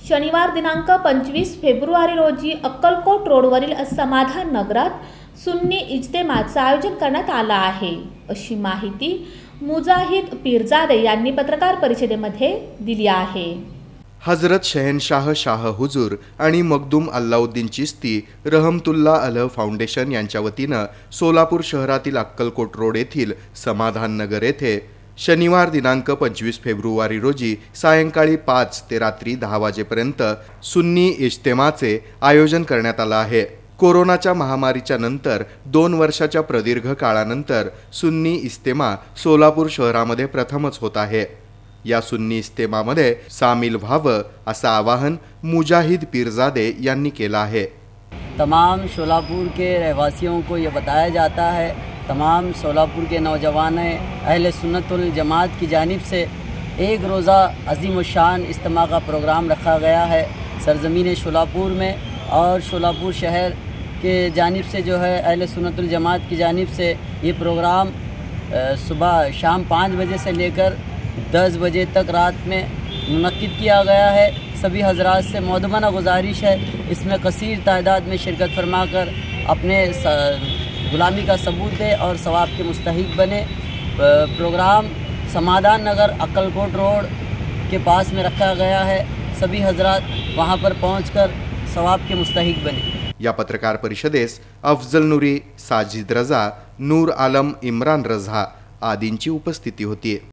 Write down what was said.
शनिवार दिनांक 25 फेब्रुवारी रोजी अक्कलकोट रोडवरील समाधान नगरात सुन्नी इज्तेमाचं आयोजन करण्यात आलं आहे, अशी माहिती मुजाहिद पीरजादे यांनी पत्रकार परिषदेमध्ये दिली आहे। हजरत शहनशाह शाह हुजूर आणि मखदूम अल्लाउद्दीन चिश्ती रहमतुल्लाह अलह फाउंडेशन यांच्या वतीनं सोलापूर शहरातील अक्कलकोट रोड येथील समाधान नगर येथे शनिवार दिनांक 25 फेब्रुवारी रोजी सायंकाळी 5 ते रात्री 10 वाजेपर्यंत सुन्नी इज्तेमाचे आयोजन करण्यात आलं आहे। कोरोनाच्या महामारीच्या नंतर 2 वर्षाच्या प्रदीर्घ काळानंतर सुन्नी इज्तेमा सोलापूर शहरामध्ये प्रथमच होत आहे। या सुन्नी इज्तेमामध्ये सामील व्हावं असं आवाहन मुजाहिद पीरजादे यांनी केलं आहे। तमाम सोलापुर के रहवासियों को ये बताया जाता है, तमाम सोलापुर के नौजवान अहले सुन्नत वल जमात की जानिब से एक रोज़ा अजीम शान इज्तिमा का प्रोग्राम रखा गया है सरज़मीन सोलापुर में। और सोलापुर शहर के जानिब से जो है अहले सुन्नत वल जमात की जानिब से ये प्रोग्राम सुबह शाम 5 बजे से लेकर 10 बजे तक रात में मुनक्किद किया गया है। सभी हजरात से मौदमाना गुजारिश है इसमें कसीर तादाद में शिरकत फरमाकर अपने गुलामी का सबूत दे और सवाब के मुस्तहिक बने। प्रोग्राम समाधान नगर अक्कलकोट रोड के पास में रखा गया है, सभी हजरात वहां पर पहुंचकर सवाब के मुस्तहिक बने। या पत्रकार परिषदेस अफजल नूरी, साजिद रजा, नूर आलम, इम्रान रजा आदींची उपस्थिती होती।